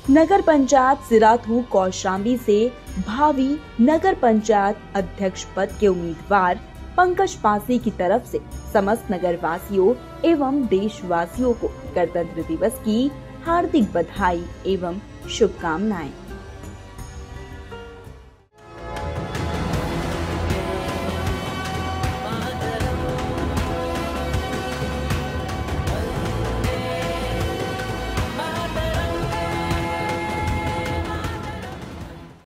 नगर पंचायत सिराथू कौशाम्बी से भावी नगर पंचायत अध्यक्ष पद के उम्मीदवार पंकज पासी की तरफ से समस्त नगर वासियों एवं देशवासियों को गणतंत्र दिवस की हार्दिक बधाई एवं शुभकामनाएं।